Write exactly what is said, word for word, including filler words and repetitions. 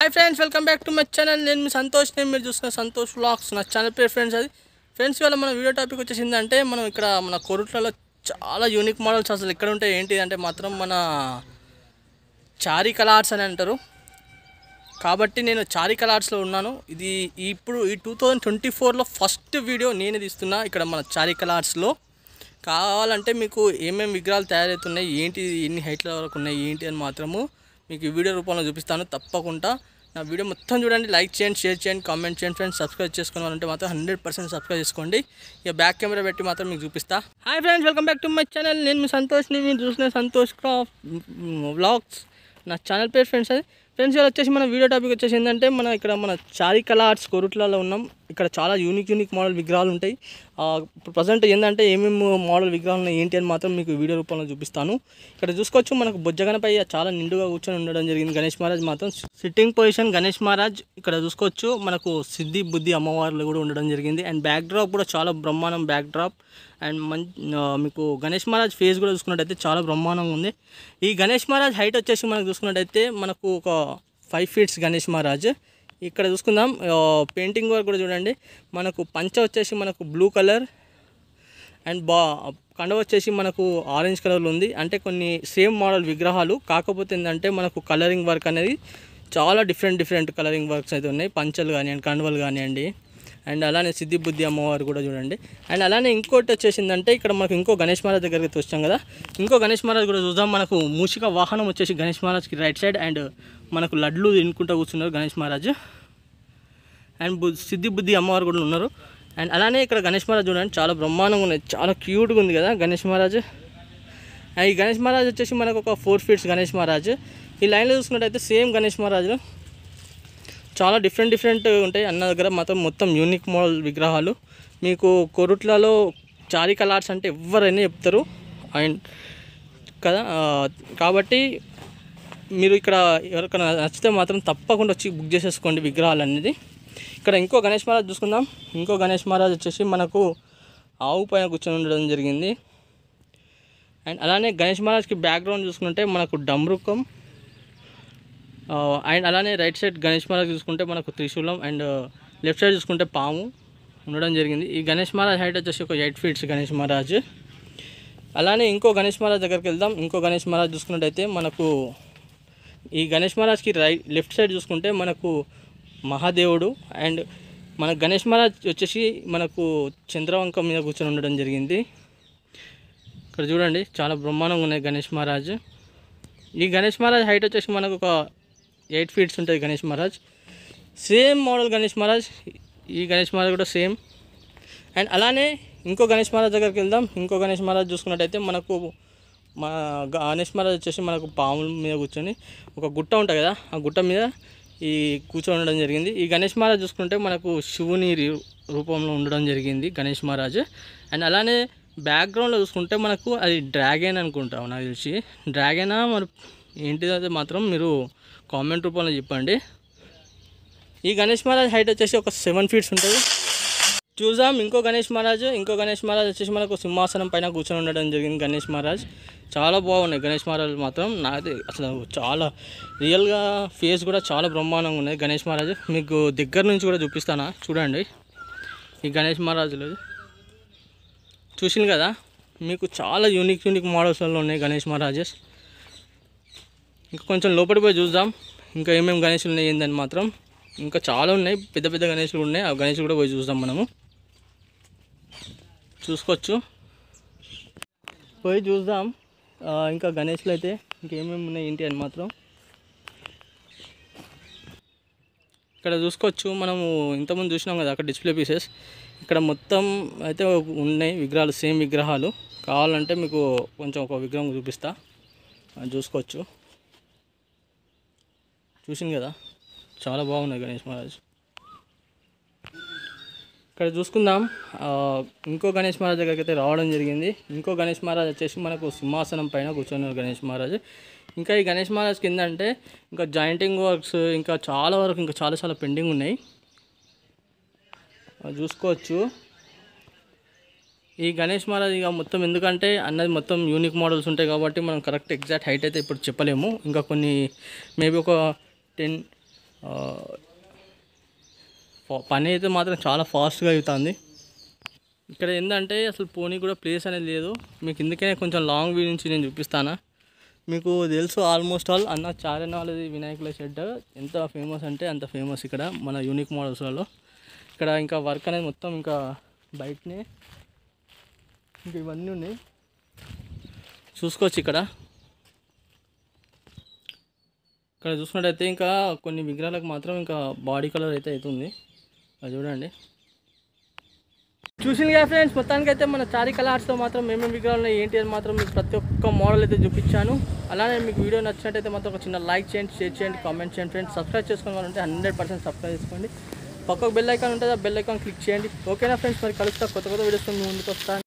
Hi friends, welcome back to my channel. నేను మీ సంతోష్. నేను మీరు చూస్తున్న సంతోష్ వ్లాగ్స్. నా ఛానల్ పేరు ఫ్రెండ్స్ అది. ఫ్రెండ్స్, ఇవాళ మన వీడియో టాపిక్ వచ్చేసిందంటే మనం ఇక్కడ మన కొరుట్లలో చాలా యూనిక్ మోడల్స్ అసలు ఎక్కడ ఉంటాయి ఏంటి అంటే మాత్రం మన చారీ కలర్స్ అని అంటారు. కాబట్టి నేను చారీ కలర్స్లో ఉన్నాను. ఇది ఇప్పుడు ఈ టూ థౌజండ్ ట్వంటీ ఫోర్లో ఫస్ట్ వీడియో నేనే తీస్తున్నా ఇక్కడ మన చారీ కలర్స్లో. కావాలంటే మీకు ఏమేమి విగ్రహాలు తయారవుతున్నాయి, ఏంటి ఎన్ని హైట్ల వరకు ఉన్నాయి ఏంటి అని మాత్రము మీకు ఈ వీడియో రూపంలో చూపిస్తాను. తప్పకుండా నా వీడియో మొత్తం చూడండి, లైక్ చేయండి, షేర్ చేయండి, కామెంట్ చేయండి. ఫ్రెండ్స్, సబ్స్క్రైబ్ చేసుకోవాలంటే మాత్రం హండ్రెడ్ పర్సెంట్ సబ్స్క్రైబ్ చేసుకోండి. ఇక బ్యాక్ కెమెరా పెట్టి మాత్రం మీకు చూపిస్తా. Hi friends, welcome back to my channel. నేను మీ సంతోష్ని. మీరు చూసిన సంతోష్ క్రాఫ్ట్ వ్లాగ్స్. నా ఛానల్ పేరు ఫ్రెండ్స్ అది. ఫ్రెండ్స్, ఇవాళ వచ్చేసి మన వీడియో టాపిక్ వచ్చేసి ఏంటంటే మన ఇక్కడ మన చారీ కలర్స్ కొరుట్లలో ఉన్నాం. ఇక్కడ చాలా యూనిక్ యూనిక్ మోడల్ విగ్రహాలు ఉంటాయి. ఇప్పుడు ప్రజెంట్ ఏంటంటే ఏమేమి మోడల్ విగ్రహాలు ఉన్నాయి ఏంటి అని మాత్రం మీకు వీడియో రూపంలో చూపిస్తాను. ఇక్కడ చూసుకోవచ్చు, మనకు బొజ్జగనపై చాలా నిండుగా కూర్చొని ఉండడం జరిగింది. గణేష్ మహారాజ్ మాత్రం సిట్టింగ్ పొజిషన్ గణేష్ మహారాజ్. ఇక్కడ చూసుకోవచ్చు మనకు సిద్ధి బుద్ధి అమ్మవార్లు కూడా ఉండడం జరిగింది. అండ్ బ్యాక్ డ్రాప్ కూడా చాలా బ్రహ్మాండం బ్యాక్ డ్రాప్. అండ్ మంచి మీకు గణేష్ మహారాజ్ ఫేస్ కూడా చూసుకున్నట్టయితే చాలా బ్రహ్మాండంగా ఉంది. ఈ గణేష్ మహారాజ్ హైట్ వచ్చేసి మనకు చూసుకున్నట్టయితే మనకు ఒక ఫైవ్ ఫీట్స్ గణేష్ మహారాజ్. ఇక్కడ చూసుకుందాం, పెయింటింగ్ వర్క్ కూడా చూడండి. మనకు పంచ వచ్చేసి మనకు బ్లూ కలర్ అండ్ బా కండ వచ్చేసి మనకు ఆరెంజ్ కలర్లో ఉంది. అంటే కొన్ని సేమ్ మోడల్ విగ్రహాలు, కాకపోతే ఏంటంటే మనకు కలరింగ్ వర్క్ అనేది చాలా డిఫరెంట్ డిఫరెంట్ కలరింగ్ వర్క్స్ అయితే ఉన్నాయి. పంచలు కానివ్వండి, కండవలు కానివ్వండి. అండ్ అలానే సిద్ధి బుద్ధి అమ్మవారు కూడా చూడండి. అండ్ అలానే ఇంకోటి వచ్చేసిందంటే ఇక్కడ మనకు ఇంకో గణేష్ మహారాజ్ దగ్గరికి వచ్చాం కదా, ఇంకో గణేష్ మహారాజ్ కూడా చూద్దాం. మనకు మూషిక వాహనం వచ్చేసి గణేష్ మహారాజ్కి రైట్ సైడ్. అండ్ మనకు లడ్లు తినుకుంటూ కూర్చున్నారు గణేష్ మహారాజ్. అండ్ సిద్ధి బుద్ధి అమ్మవారు కూడా ఉన్నారు. అండ్ అలానే ఇక్కడ గణేష్ మహారాజ్ చూడండి, చాలా బ్రహ్మాండంగా ఉన్నాయి, చాలా క్యూట్గా ఉంది కదా గణేష్ మహారాజ్. ఈ గణేష్ మహారాజ్ వచ్చేసి మనకు ఒక ఫోర్ ఫీట్స్ గణేష్ మహారాజ్. ఈ లైన్లో చూసుకున్నట్టయితే సేమ్ గణేష్ మహారాజ్ చాలా డిఫరెంట్ డిఫరెంట్ ఉంటాయి. అన్న దగ్గర మాత్రం మొత్తం యూనిక్ మోడల్ విగ్రహాలు. మీకు కొరుట్లలో చారీ కలర్స్ అంటే ఎవరైనా చెప్తారు అండ్ కదా. కాబట్టి మీరు ఇక్కడ ఎవరికైనా నచ్చితే మాత్రం తప్పకుండా వచ్చి బుక్ చేసేసుకోండి విగ్రహాలు అనేది. ఇక్కడ ఇంకో గణేష్ మహారాజ్ చూసుకుందాం. ఇంకో గణేష్ మహారాజ్ వచ్చేసి మనకు ఆవు పైన కూర్చొని ఉండడం జరిగింది. అండ్ అలానే గణేష్ మహారాజ్కి బ్యాక్గ్రౌండ్ చూసుకుంటే మనకు డమ్రుకం. అండ్ అలానే రైట్ సైడ్ గణేష్ మహారాజ్ చూసుకుంటే మనకు త్రిశూలం. అండ్ లెఫ్ట్ సైడ్ చూసుకుంటే పాము ఉండడం జరిగింది. ఈ గణేష్ మహారాజ్ హైట్ వచ్చేసి ఒక ఎయిట్ ఫీట్స్ గణేష్ మహారాజ్. అలానే ఇంకో గణేష్ మహారాజ్ దగ్గరికి వెళ్దాం. ఇంకో గణేష్ మహారాజ్ చూసుకున్నట్టయితే మనకు ఈ గణేష్ మహారాజ్కి రైట్ లెఫ్ట్ సైడ్ చూసుకుంటే మనకు మహాదేవుడు. అండ్ మన గణేష్ మహారాజ్ వచ్చేసి మనకు చంద్రవంకం మీద కూర్చొని ఉండడం జరిగింది. ఇక్కడ చూడండి, చాలా బ్రహ్మాండంగా ఉన్నాయి గణేష్ మహారాజ్. ఈ గణేష్ మహారాజ్ హైట్ వచ్చేసి మనకు ఒక ఎయిట్ ఫీట్స్ ఉంటుంది గణేష్ మహారాజ్. Same model Ganesh Maharaj. ఈ గణేష్ మహారాజ్ కూడా సేమ్. అండ్ అలానే ఇంకో గణేష్ మహారాజ్ దగ్గరికి వెళ్దాం. ఇంకో గణేష్ మహారాజ్ చూసుకున్నట్టయితే మనకు మా గణేష్ మహారాజ్ వచ్చేసి మనకు పాముల మీద కూర్చొని ఒక గుట్ట ఉంటుంది కదా, ఆ గుట్ట మీద ఈ కూర్చొని ఉండడం జరిగింది. ఈ గణేష్ మహారాజ్ చూసుకుంటే మనకు శివుని రూపంలో ఉండడం జరిగింది గణేష్ మహారాజ్. అండ్ అలానే బ్యాక్గ్రౌండ్లో చూసుకుంటే మనకు అది డ్రాగన్ అనుకుంటాం, నాకు తెలిసి డ్రాగనా మరి ఏంటిదైతే మాత్రం మీరు కామెంట్ రూపంలో చెప్పండి. ఈ గణేష్ మహారాజ్ హైట్ వచ్చేసి ఒక సెవెన్ ఫీట్స్ ఉంటుంది. చూద్దాం ఇంకో గణేష్ మహారాజ్. ఇంకో గణేష్ మహారాజ్ వచ్చేసి మనకు సింహాసనం పైన కూర్చొని ఉండడం జరిగింది గణేష్ మహారాజ్. చాలా బాగున్నాయి గణేష్ మహారాజ్ మాత్రం. నాది అసలు చాలా రియల్గా ఫేస్ కూడా చాలా బ్రహ్మాండంగా ఉన్నాయి గణేష్ మహారాజ్. మీకు దగ్గర నుంచి కూడా చూపిస్తానా, చూడండి. ఈ గణేష్ మహారాజులు చూసింది కదా, మీకు చాలా యూనిక్ యూనిక్ మోడల్స్లో ఉన్నాయి గణేష్ మహారాజెస్. ఇంకా కొంచెం లోపలికి పోయి చూద్దాం ఇంకా ఏమేమి గణేషులు ఉన్నాయి ఏందని మాత్రం. ఇంకా చాలా ఉన్నాయి, పెద్ద పెద్ద గణేషులు ఉన్నాయి. ఆ గణేషులు కూడా పోయి చూద్దాం, మనము చూసుకోవచ్చు. పోయి చూద్దాం ఇంకా గణేషులు అయితే ఇంకేమేమి ఉన్నాయి ఏంటి అని మాత్రం. ఇక్కడ చూసుకోవచ్చు, మనము ఇంతకుముందు చూసినాం కదా అక్కడ డిస్ప్లే పీసెస్. ఇక్కడ మొత్తం అయితే ఉన్నాయి విగ్రహాలు, సేమ్ విగ్రహాలు. కావాలంటే మీకు కొంచెం ఒక విగ్రహం చూపిస్తా, చూసుకోవచ్చు. చూసింది కదా, చాలా బాగున్నాయి గణేష్ మహారాజ్. ఇక్కడ చూసుకుందాం, ఇంకో గణేష్ మహారాజ్ దగ్గరికి అయితే రావడం జరిగింది. ఇంకో గణేష్ మహారాజ్ వచ్చేసి మనకు సింహాసనం పైన కూర్చున్నారు గణేష్ మహారాజ్. ఇంకా ఈ గణేష్ మహారాజ్ కింద అంటే ఇంకా జాయింటింగ్ వర్క్స్ ఇంకా చాలా వరకు ఇంకా చాలా చాలా పెండింగ్ ఉన్నాయి, చూసుకోవచ్చు. ఈ గణేష్ మహారాజ్ ఇక మొత్తం ఎందుకంటే అన్నది మొత్తం యూనిక్ మోడల్స్ ఉంటాయి కాబట్టి మనం కరెక్ట్ ఎగ్జాక్ట్ హైట్ అయితే ఇప్పుడు చెప్పలేము. ఇంకా కొన్ని మేబీ ఒక టెన్ పని అయితే మాత్రం చాలా ఫాస్ట్గా అవుతుంది. ఇక్కడ ఏంటంటే అసలు పోనీ కూడా ప్లేస్ అనేది లేదు. మీకు ఇందుకనే కొంచెం లాంగ్ వ్యూ నుంచి నేను చూపిస్తాను. మీకు తెలుసు ఆల్మోస్ట్ ఆల్ అన్న చారణ వాళ్ళది వినాయకుల షెడ్ ఎంత ఫేమస్ అంటే అంత ఫేమస్ ఇక్కడ మన యూనిక్ మోడల్స్లలో. ఇక్కడ ఇంకా వర్క్ అనేది మొత్తం ఇంకా బయటనే ఇంకా ఇవన్నీ ఉన్నాయి చూసుకోవచ్చు. ఇక్కడ ఇక్కడ చూసుకున్నట్టయితే ఇంకా కొన్ని విగ్రహాలకు మాత్రం ఇంకా బాడీ కలర్ అయితే అవుతుంది. అది చూడండి. చూసింది కదా ఫ్రెండ్స్, మొత్తానికి అయితే మన చారి కలర్స్లో మాత్రం ఏమేమి విగ్రహాలు ఏంటి అని మాత్రం మీకు ప్రతి ఒక్క మోడల్ అయితే చూపించాను. అలానే మీకు వీడియో నచ్చినట్టయితే మాత్రం ఒక చిన్న లైక్ చేయండి, షేర్ చేయండి, కామెంట్ చేయండి ఫ్రెండ్స్. సబ్స్క్రైబ్ చేసుకోవాలంటే హండ్రెడ్ పర్సెంట్ సబ్స్క్రైబ్ చేసుకోండి. పక్కకు బెల్ ఐకాన్ ఉంటుంది, ఆ బెల్ ఐకాన్ క్లిక్ చేయండి. ఓకేనా ఫ్రెండ్స్, మరి కలుస్తా కొత్త కొత్త వీడియోస్ ముందుకు వస్తాను.